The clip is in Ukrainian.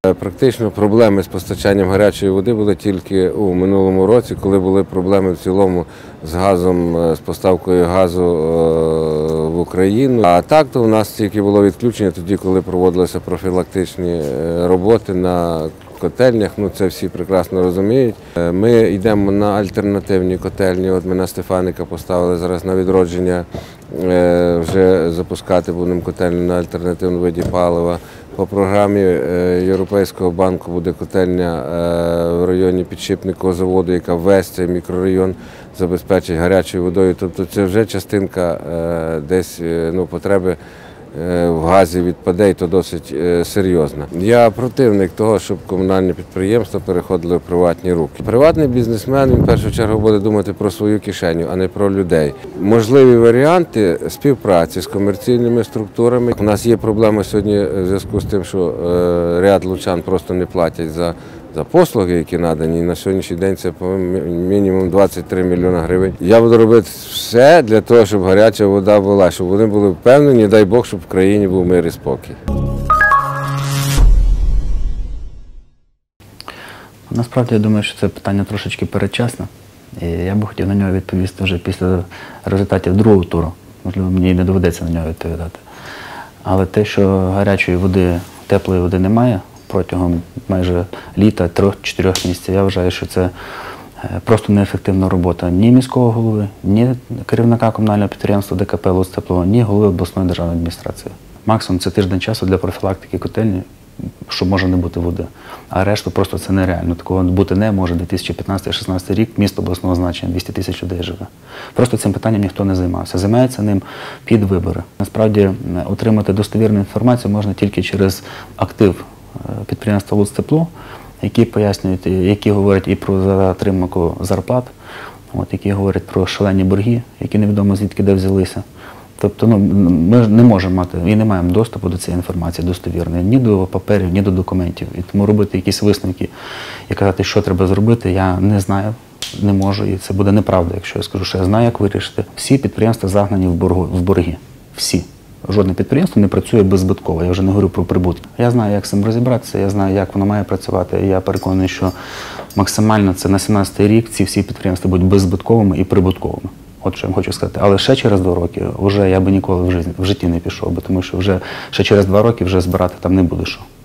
Практично проблеми з постачанням гарячої води були тільки у минулому році, коли були проблеми в цілому з газом, з поставкою газу в Україну. А так то у нас тільки було відключення тоді, коли проводилися профілактичні роботи на котельнях, це всі прекрасно розуміють. Ми йдемо на альтернативні котельні, от ми на Стефаника поставили зараз на відродження, вже запускати будемо котельні на альтернативному виді палива. По програмі Європейського банку буде котельня в районі підшипникового заводу, яка весь цей мікрорайон забезпечить гарячою водою. Тобто це вже частинка десь потреби в газі відпаде, і то досить серйозно. Я противник того, щоб комунальні підприємства переходили в приватні руки. Приватний бізнесмен, він в першу чергу буде думати про свою кишеню, а не про людей. Можливі варіанти співпраці з комерційними структурами. У нас є проблема сьогодні в зв'язку з тим, що ряд лучан просто не платять за послуги, які надані. На сьогоднішній день це мінімум 23 мільйони гривень. Я буду робити все для того, щоб гаряча вода була, щоб вони були впевнені, дай Бог, щоб в країні був мир і спокій. Насправді, я думаю, що це питання трошечки передчасне. І я би хотів на нього відповісти вже після результатів другого туру. Можливо, мені і не доведеться на нього відповідати. Але те, що гарячої води, теплої води немає протягом майже літа, 3-4 місяців, я вважаю, що це просто неефективна робота ні міського голови, ні керівника комунального підприємства ДКП «Луцтепло», ні голови обласної державної адміністрації. Максимум це тиждень часу для профілактики котельні, що може не бути води. А решту просто це нереально. Такого бути не може. 2015-2016 рік, місто обласного значення, 200 тисяч людей живе. Просто цим питанням ніхто не займався. Займається ним під вибори. Насправді, отримати достовірну інформацію можна тільки через актив підприємства «Луцтепло», які пояснюють, які говорять і про затримку зарплат, які говорять про шалені борги, які невідомо звідки де взялися. Тобто ми не можемо мати і не маємо доступу до цієї інформації достовірної, ні до паперів, ні до документів. І тому робити якісь висновки і казати, що треба зробити, я не знаю, не можу. І це буде неправда, якщо я скажу, що я знаю, як вирішити. Всі підприємства загнані в борги. Всі. Жодне підприємство не працює беззбитково, я вже не говорю про прибутки. Я знаю, як з цим розібратися, я знаю, як воно має працювати. І я переконаний, що максимально це на 17-й рік ці всі підприємства будуть беззбитковими і прибутковими. От що я хочу сказати. Але ще через 2 роки вже я би ніколи в житті не пішов, тому що вже ще через 2 роки вже збирати там не буде що.